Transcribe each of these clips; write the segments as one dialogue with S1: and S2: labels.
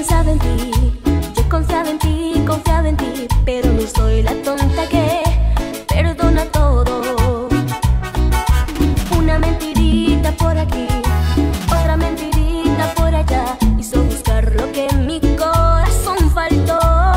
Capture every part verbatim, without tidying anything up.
S1: pensado en ti, yo confiaba en ti, confiaba en ti, pero no soy la tonta que perdona todo. Una mentirita por aquí, otra mentirita por allá, hizo buscar lo que en mi corazón faltó.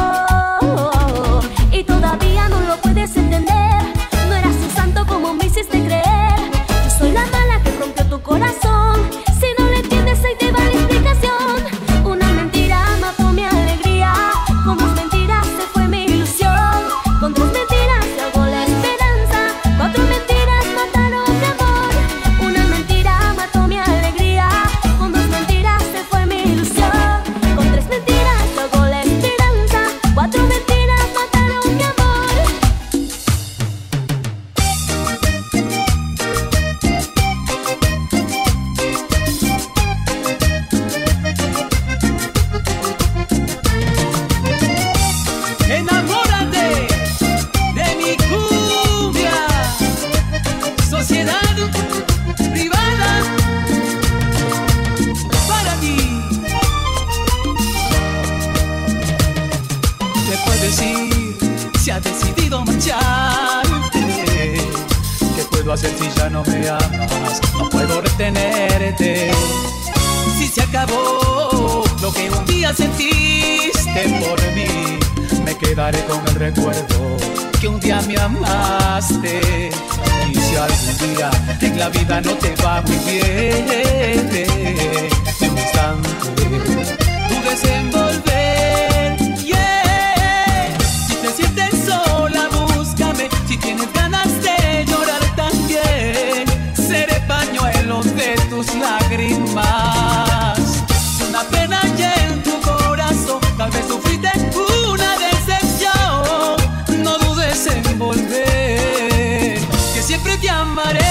S1: Y todavía no lo puedes entender, no eras un santo como me hiciste creer. Yo soy la mala que rompió tu corazón, si no lo entiendes ahí te va la explicación. Una mentira mató mi alegría, con dos mentiras se fue mi ilusión. Con tres mentiras se ahogó la esperanza, cuatro mentiras mataron mi amor. Una mentira mató mi alegría, con dos mentiras se fue mi ilusión. Con tres mentiras se ahogó la esperanza, cuatro mentiras mataron mi amor.
S2: Enamórate de mi cumbia, sociedad privada para ti. Te puedo decir si has decidido marcharte. ¿Qué puedo hacer si ya no me amas? No puedo retenerte. Si se acabó lo que un día sentiste por mí, me quedaré con el recuerdo que un día me amaste. Y si algún día en la vida no te va muy bien, de un instante dudes en volver. Yeah. Si te sientes sola, búscame. Si tienes ganas de llorar también, seré pañuelo de tus lágrimas. Una pena hay en tu corazón, tal vez sufriste una decepción. No dudes en volver, que siempre te amaré.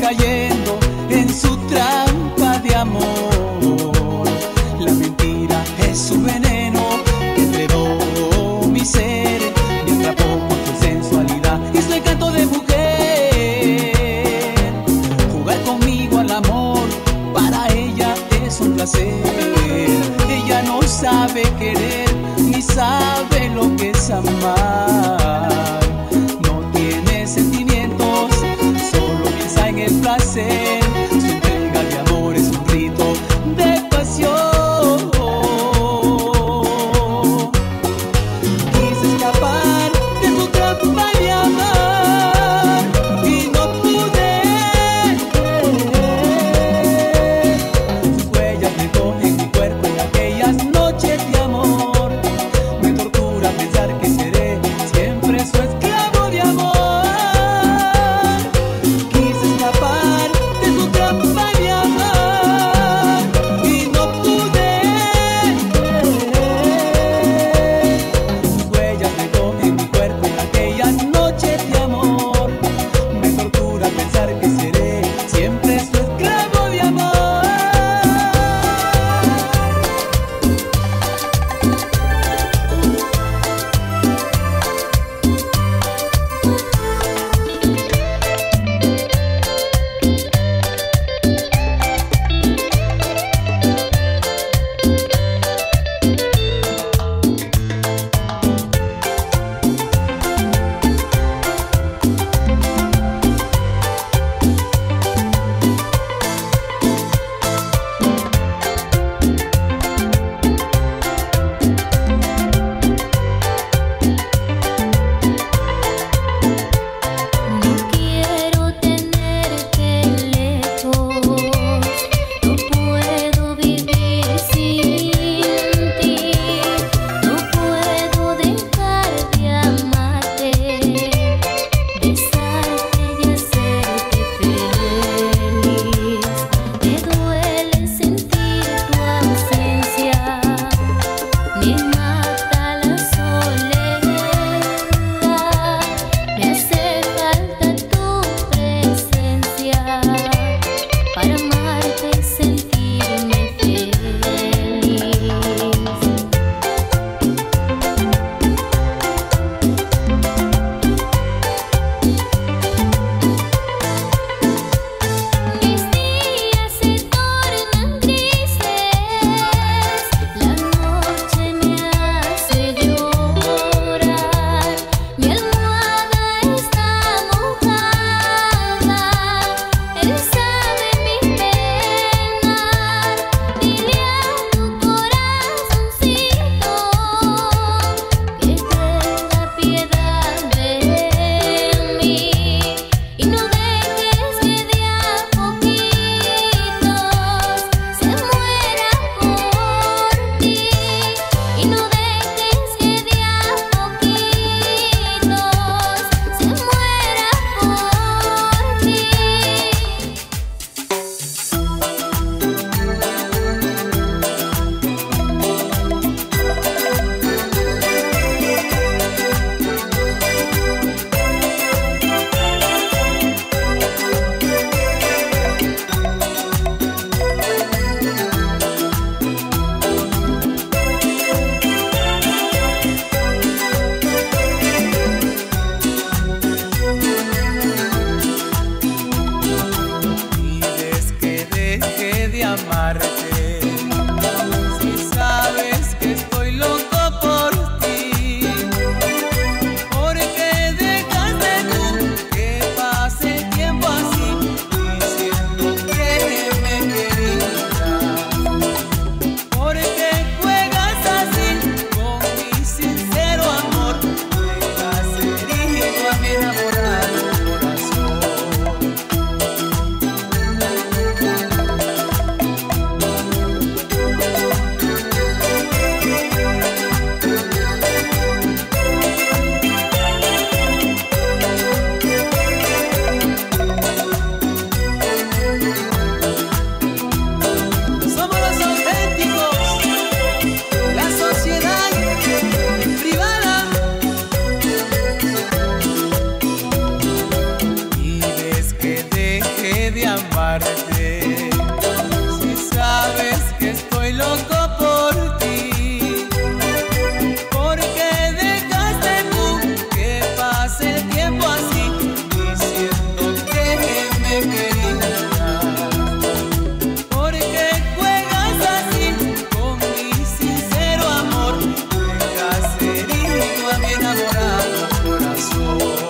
S2: cayendo en su trampa de amor. La mentira es su veneno que enredó mi ser, me atrapó con su sensualidad y su encanto de mujer. Jugar conmigo al amor para ella es un placer. Ella no sabe querer ni sabe lo que es amar. No tiene sentimientos, solo piensa en el placer. olvidarte. Si sabes que estoy loco por ti, ¿por qué dejaste tú que pase el tiempo así, diciendo que me querías? ¿Por qué juegas así con mi sincero amor? Dejas herido a mi enamorado corazón.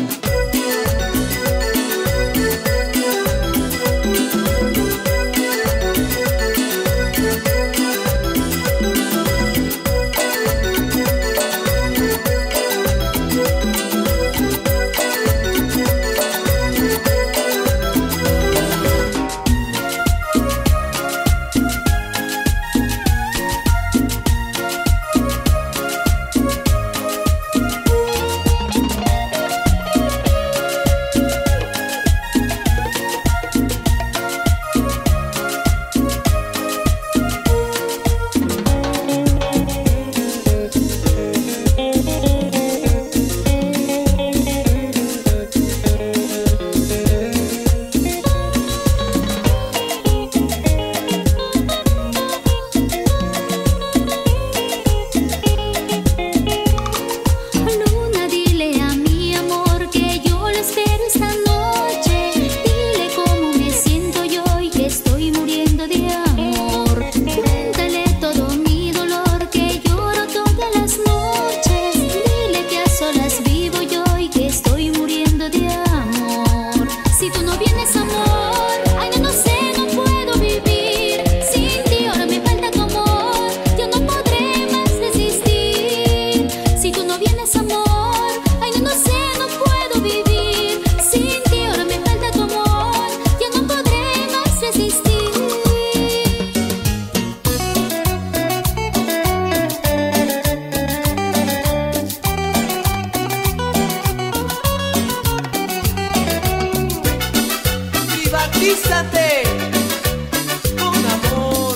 S2: Privatízate con amor.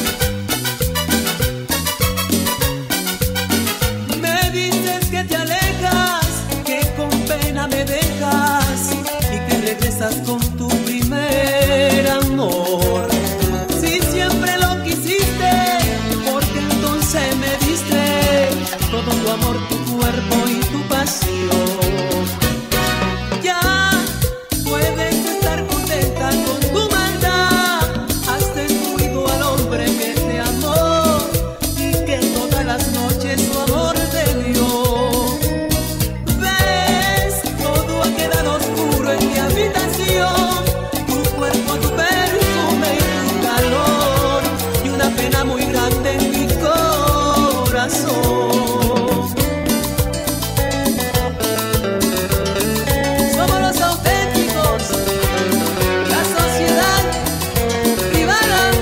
S2: Me dices que te alejas, que con pena me dejas y que regresas con tu primer amor. Si siempre lo quisiste, porque entonces me diste todo tu amor, tu cuerpo y tu pasión. Ya puedes estar contenta con tu maldad. Has destruido al hombre que te amó y que todas las noches su amor te dio. Ves, todo ha quedado oscuro en mi habitación. Tu cuerpo, tu perfume y tu calor, y una pena muy grande en mi corazón. Somos los auténticos, la sociedad privada.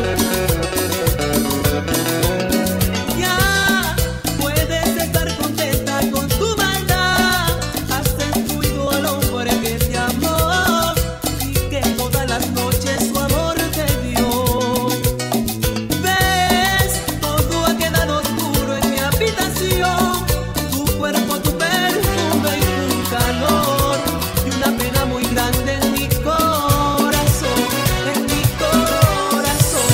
S2: Ya puedes estar contenta con tu maldad. Has destruido al hombre que te amó y que todas las noches su amor te dio. Ves, todo ha quedado oscuro en mi habitación. Tu cuerpo, tu perfume y tu calor, y una pena muy grande en mi corazón, en mi corazón.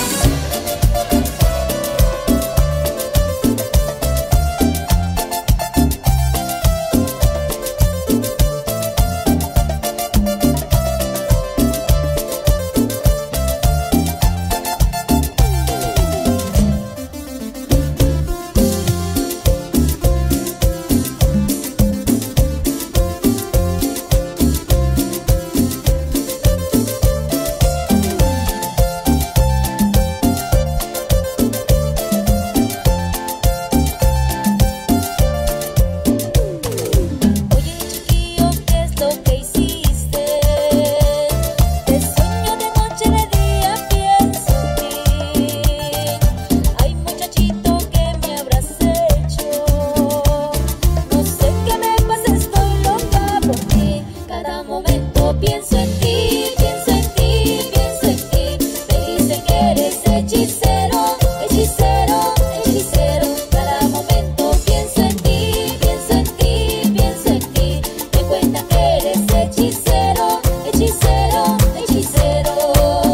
S3: Oye, chiquillo, ¿qué es lo que hiciste? Te sueño de noche, de día pienso en ti. Ay, muchachito, ¿qué me habrás hecho? No sé qué me pasa, estoy loca por ti. Cada momento pienso en ti, pienso en ti, pienso en ti. Me dicen que eres hechicero, hechicero, hechicero. Cada momento pienso en ti, pienso en ti, pienso en ti. Me cuentan que eres hechicero, hechicero, hechicero.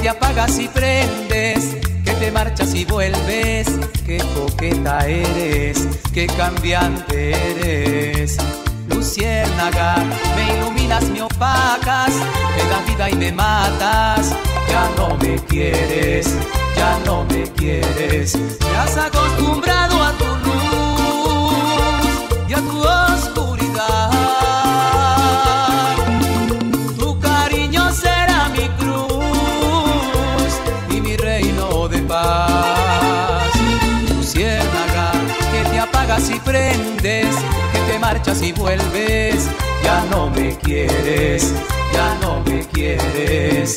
S2: te apagas y prendes, que te marchas y vuelves, qué coqueta eres, qué cambiante eres. Luciérnaga, me iluminas, me opacas, me das vida y me matas. Ya no me quieres, ya no me quieres. Me has acostumbrado a tu luz y a tu oscuridad. Tu cariño será mi cruz y mi reino de paz. Luciérnaga, que te apagas y prendes, que te marchas y vuelves. Ya no me quieres, ya no me quieres.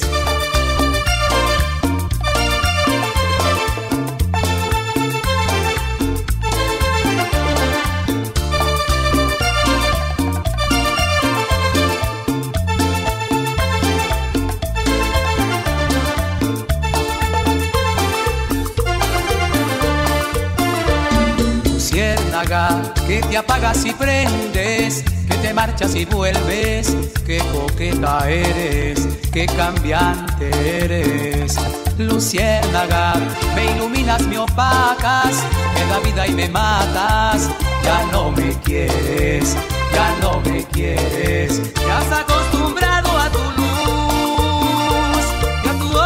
S2: Que te apagas y prendes, que te marchas y vuelves, qué coqueta eres, qué cambiante eres. Luciérnaga, me iluminas, me opacas, me da vida y me matas. Ya no me quieres, ya no me quieres. Te has acostumbrado a tu luz y a tu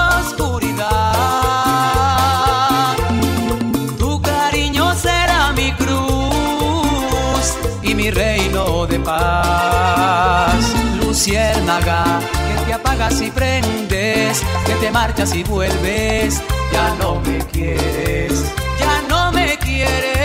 S2: oscuridad. Tu cariño será mi cruz y mi reino de paz. Luciérnaga, que te apagas y prendes, que te marchas y vuelves. Ya no me quieres, ya no me quieres.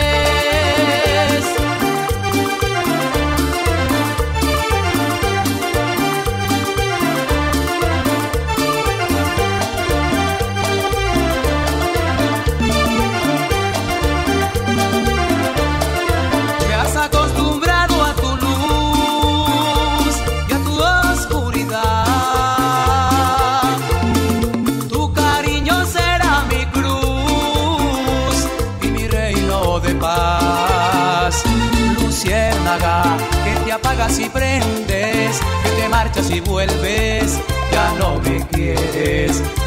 S2: Luciérnaga, que te apagas y prendes, que te marchas y vuelves. Ya no me quieres,